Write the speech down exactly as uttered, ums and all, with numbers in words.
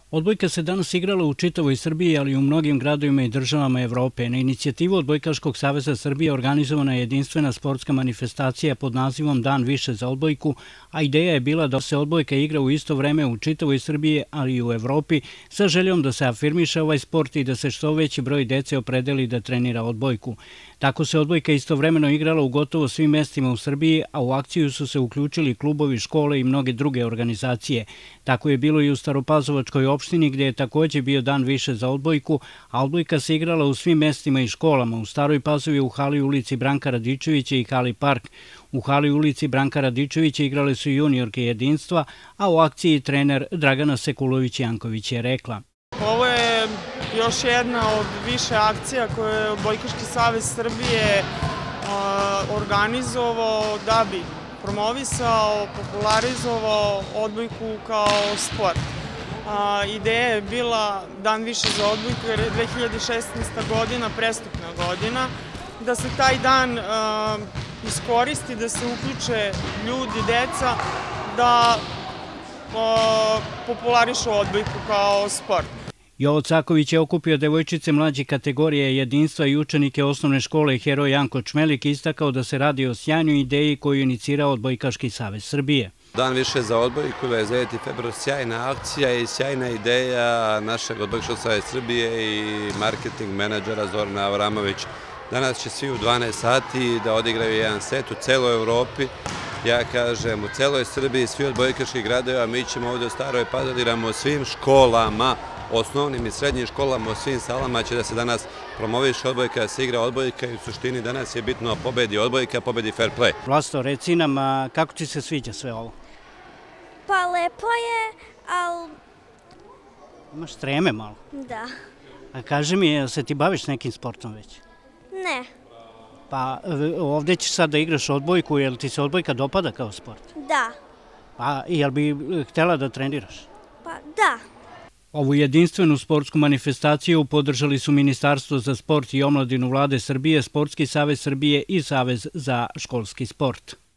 Odbojka se danas igrala u čitavoj Srbiji, ali i u mnogim gradovima i državama Evrope. Na inicijativu Odbojkaškog saveza Srbije organizovana je jedinstvena sportska manifestacija pod nazivom Dan više za odbojku, a ideja je bila da se odbojka igra u isto vreme u čitavoj Srbiji, ali i u Evropi, sa željom da se afirmiše ovaj sport i da se što veći broj dece opredeli da trenira odbojku. Tako se odbojka istovremeno igrala u gotovo svim mestima u Srbiji, a u akciju su se uključili klubovi, škole i mnoge druge organizacije. Tako je bilo i u Staropazovačkoj opštini, gde je takođe bio dan više za odbojku, a odbojka se igrala u svim mestima i školama, u Staroj Pazovi, u hali ulici Branka Radičevića i hali Park. U hali ulici Branka Radičevića igrale su juniorke jedinstva, a u akciji trener Dragana Sekulović-Janković je rekla: Ovo je još jedna od više akcija koje je Odbojkaški savez Srbije organizovao da bi promovisao, popularizovao odbojku kao sport. Ideja je bila Dan više za odbojku jer je dve hiljade šesnaesta. godina prestupna godina, da se taj dan iskoristi, da se uključe ljudi, deca, da popularišu odbojku kao sport. Jovo Caković je okupio devojčice mlađe kategorije jedinstva i učenike osnovne škole Heroj Janko Čmelik i istakao da se radi o sjajnoj ideji koju je inicirao Odbojkaški savez Srbije. Dan više za odbojku, dvadeset deveti februar, sjajna akcija i sjajna ideja našeg Odbojkaškog saveza Srbije i marketing menadžera Zorana Avramovića. Danas će svi u dvanaest sati da odigraju jedan set u celoj Evropi. Ja kažem, u celoj Srbiji, svi odbojkaških gradova, mi ćemo ovdje u Staroj Pazovi, u svim školama, osnovnim i srednjim školama, u svim salama će da se danas promoviše odbojka, da se igra odbojka i u suštini danas je bitno pobedi odbojka, pobedi fair play. Vlasto, reci nam, kako ti se sviđa sve ovo? Pa lepo je, ali... Imaš treme malo? Da. A kaži mi, jel se ti baviš nekim sportom već? Ne. Pa ovdje ćeš sad da igraš odbojku, jel ti se odbojka dopada kao sport? Da. Pa jel bi htjela da treniraš? Pa da. Ovu jedinstvenu sportsku manifestaciju podržali su Ministarstvo za sport i omladinu Vlade Srbije, Sportski savez Srbije i Savez za školski sport.